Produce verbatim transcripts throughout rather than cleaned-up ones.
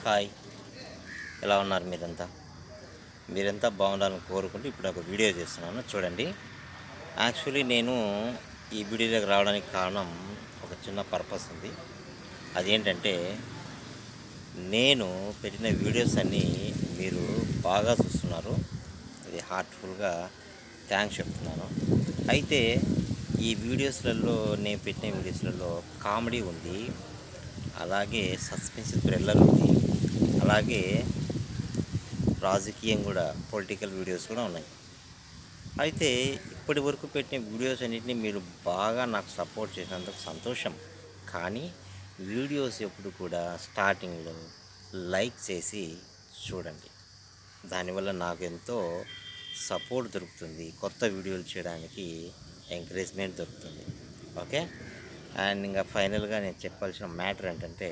Hi, ఎలా ఉన్నారు మీరంతా? మీరంతా బాగుండాలని కోరుకుంటూ ఇప్పుడు ఒక వీడియో చేస్తున్నాను చూడండి. యాక్చువల్లీ నేను ఈ వీడియోలోకి రావడానికి కారణం ఒక చిన్న పర్పస్ ఉంది. అదేంటంటే నేను పెట్టిన వీడియోస్ అన్నీ మీరు బాగా చూస్తున్నారు. ఇది హార్ట్ఫుల్గా థ్యాంక్స్ చెప్తున్నాను. అయితే ఈ వీడియోస్లలో నేను పెట్టిన వీడియోస్లలో కామెడీ ఉంది, అలాగే సస్పెన్స్ థ్రిల్లర్ ఉంది, అలాగే రాజకీయం కూడా పొలిటికల్ వీడియోస్ కూడా ఉన్నాయి. అయితే ఇప్పటి వరకు పెట్టిన వీడియోస్ అన్నింటినీ మీరు బాగా నాకు సపోర్ట్ చేసినందుకు సంతోషం. కానీ వీడియోస్ ఎప్పుడు కూడా స్టార్టింగ్లో లైక్ చేసి చూడండి. దానివల్ల నాకు ఎంతో సపోర్ట్ దొరుకుతుంది, కొత్త వీడియోలు చేయడానికి ఎంకరేజ్మెంట్ దొరుకుతుంది. ఓకే. అండ్ ఇంకా ఫైనల్గా నేను చెప్పాల్సిన మ్యాటర్ ఏంటంటే,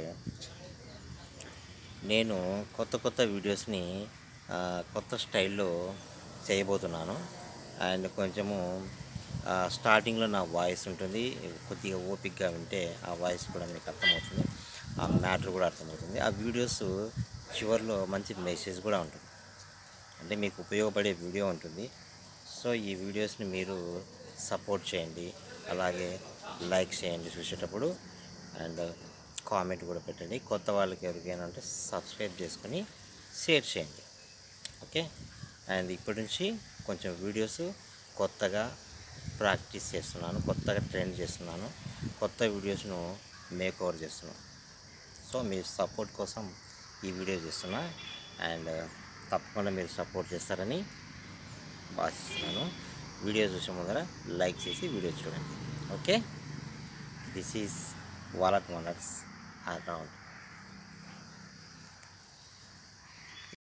నేను కొత్త కొత్త వీడియోస్ని కొత్త స్టైల్లో చేయబోతున్నాను. అండ్ కొంచెము స్టార్టింగ్లో నా వాయిస్ ఉంటుంది, కొద్దిగా ఓపిక్గా వింటే ఆ వాయిస్ కూడా మీకు అర్థమవుతుంది, ఆ మ్యాటర్ కూడా అర్థమవుతుంది. ఆ వీడియోస్ చివరిలో మంచి మెసేజ్ కూడా ఉంటుంది, అంటే మీకు ఉపయోగపడే వీడియో ఉంటుంది. సో ఈ వీడియోస్ని మీరు సపోర్ట్ చేయండి, అలాగే లైక్ చేయండి చూసేటప్పుడు, అండ్ కామెంట్ కూడా పెట్టండి. కొత్త వాళ్ళకి ఎవరికైనా అంటే సబ్స్క్రైబ్ చేసుకొని షేర్ చేయండి. ఓకే. అండ్ ఇప్పటి నుంచి కొంచెం వీడియోస్ కొత్తగా ప్రాక్టీస్ చేస్తున్నాను, కొత్తగా ట్రైన్ చేస్తున్నాను, కొత్త వీడియోస్ను మేక్ ఓవర్ చేస్తున్నాను. సో మీ సపోర్ట్ కోసం ఈ వీడియో చేస్తున్నా, అండ్ తప్పకుండా మీరు సపోర్ట్ చేస్తారని భావిస్తున్నాను. వీడియో చూసే ముందర లైక్ చేసి వీడియో చూడండి. ఓకే. దిస్ ఈజ్ వాలక్ వండర్స్ అరౌండ్.